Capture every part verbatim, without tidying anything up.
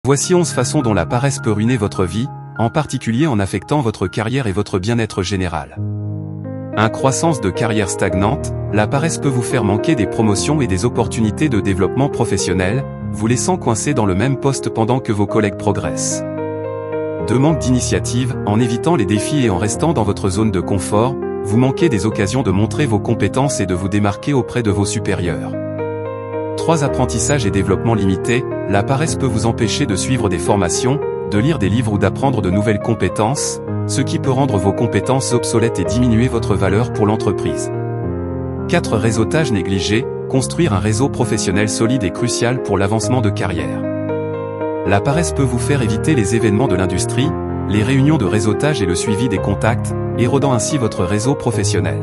Voici onze façons dont la paresse peut ruiner votre vie, en particulier en affectant votre carrière et votre bien-être général. un Croissance de carrière stagnante, la paresse peut vous faire manquer des promotions et des opportunités de développement professionnel, vous laissant coincé dans le même poste pendant que vos collègues progressent. deux Manque d'initiative, en évitant les défis et en restant dans votre zone de confort, vous manquez des occasions de montrer vos compétences et de vous démarquer auprès de vos supérieurs. trois Apprentissage et développement limité, la paresse peut vous empêcher de suivre des formations, de lire des livres ou d'apprendre de nouvelles compétences, ce qui peut rendre vos compétences obsolètes et diminuer votre valeur pour l'entreprise. quatre Réseautage négligé, construire un réseau professionnel solide est crucial pour l'avancement de carrière. La paresse peut vous faire éviter les événements de l'industrie, les réunions de réseautage et le suivi des contacts, érodant ainsi votre réseau professionnel.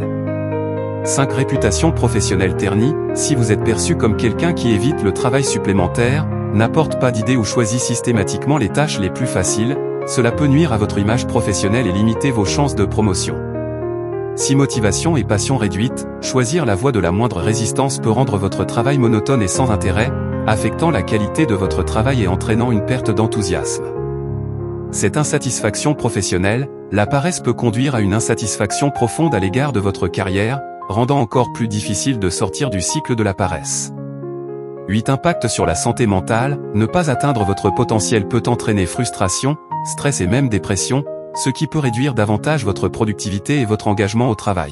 cinq Réputation professionnelle ternie, si vous êtes perçu comme quelqu'un qui évite le travail supplémentaire, n'apporte pas d'idées ou choisit systématiquement les tâches les plus faciles, cela peut nuire à votre image professionnelle et limiter vos chances de promotion. six Motivation et passion réduite, choisir la voie de la moindre résistance peut rendre votre travail monotone et sans intérêt, affectant la qualité de votre travail et entraînant une perte d'enthousiasme. Cette insatisfaction professionnelle, la paresse peut conduire à une insatisfaction profonde à l'égard de votre carrière, rendant encore plus difficile de sortir du cycle de la paresse. huit Impact sur la santé mentale, ne pas atteindre votre potentiel peut entraîner frustration, stress et même dépression, ce qui peut réduire davantage votre productivité et votre engagement au travail.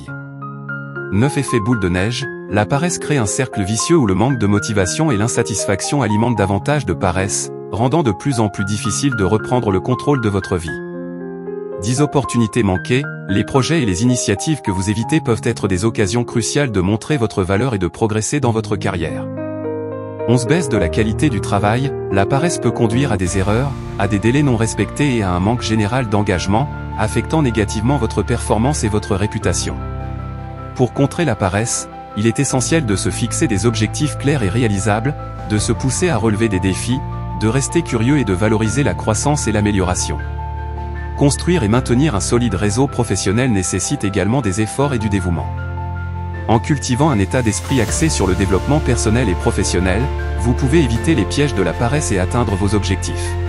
neuf Effet boule de neige, la paresse crée un cercle vicieux où le manque de motivation et l'insatisfaction alimentent davantage de paresse, rendant de plus en plus difficile de reprendre le contrôle de votre vie. dix Opportunités manquées, les projets et les initiatives que vous évitez peuvent être des occasions cruciales de montrer votre valeur et de progresser dans votre carrière. onze Baisse de la qualité du travail, la paresse peut conduire à des erreurs, à des délais non respectés et à un manque général d'engagement, affectant négativement votre performance et votre réputation. Pour contrer la paresse, il est essentiel de se fixer des objectifs clairs et réalisables, de se pousser à relever des défis, de rester curieux et de valoriser la croissance et l'amélioration. Construire et maintenir un solide réseau professionnel nécessite également des efforts et du dévouement. En cultivant un état d'esprit axé sur le développement personnel et professionnel, vous pouvez éviter les pièges de la paresse et atteindre vos objectifs.